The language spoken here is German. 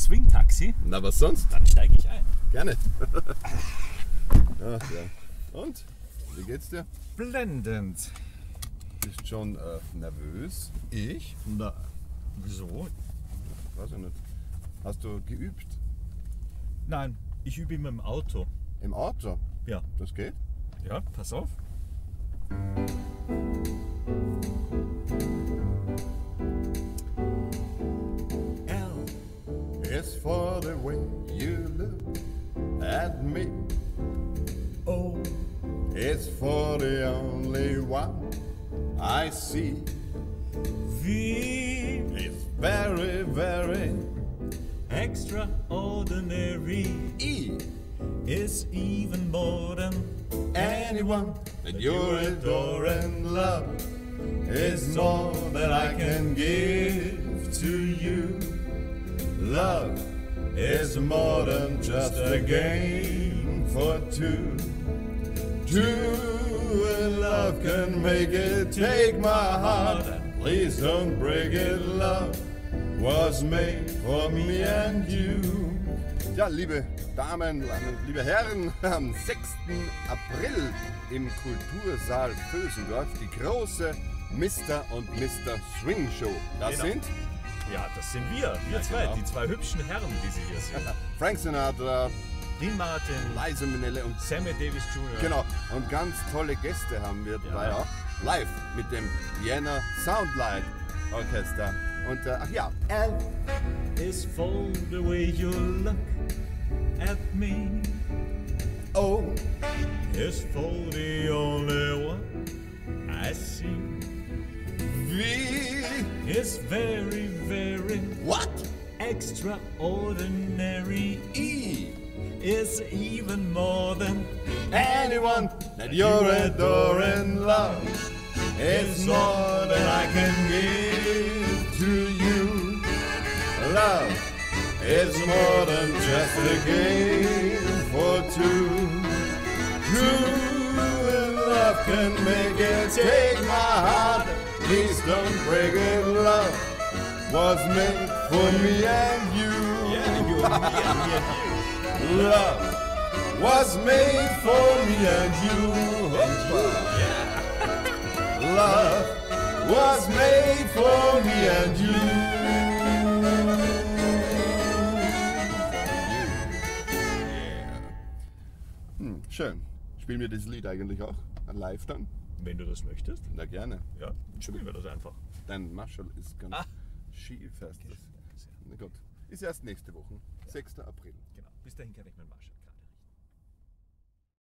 Swing-Taxi? Na, was sonst? Dann steige ich ein. Gerne. Ach, ja. Und? Wie geht's dir? Blendend. Bist schon nervös? Ich? Na, wieso? Weiß ich nicht. Hast du geübt? Nein, ich übe immer im Auto. Im Auto? Ja. Das geht? Ja, pass auf. L is for the way you look at me. O It's for the only one I see. V It's very, very extraordinary E. is even more than Anyone that you adore and love is more than I can give to you. Love is more than just a game for two. True love can make it. Take my heart, please don't break it. Love was made for me and you. Ja, liebe Damen, liebe Herren, am 6. April im Kultursaal Vösendorf die große Mr. und Mr. Swing Show. Das Genau. sind Ja, das sind wir zwei, genau. die zwei hübschen Herren, die Sie hier sehen. Frank Sinatra, Dean Martin, Liza Minnelli und Sammy Davis Jr. genau, und ganz tolle Gäste haben wir dabei auch. Live mit dem Vienna Soundlight Orchester. Und ach ja, L is for the way you look at me. O Is for the only one I see. V Is very, very what? extraordinary. E Is even more than anyone that you adore and love is more than I can give to you. Love is more than just a game for two. True love can make it. Take my heart, please don't break it. Love was made for me and you. Yeah, you and me and me and you. Love was made for me and you. Love was made for me and you. Schön. Spielen wir das Lied eigentlich auch live dann? Wenn du das möchtest, Na gerne. ja, dann spielen wir das einfach. Dein Marshall ist ganz Ah. schief. Heißt das. Na gut. Ist erst nächste Woche, 6. April. Genau. Bis dahin kann ich meinen Marsch.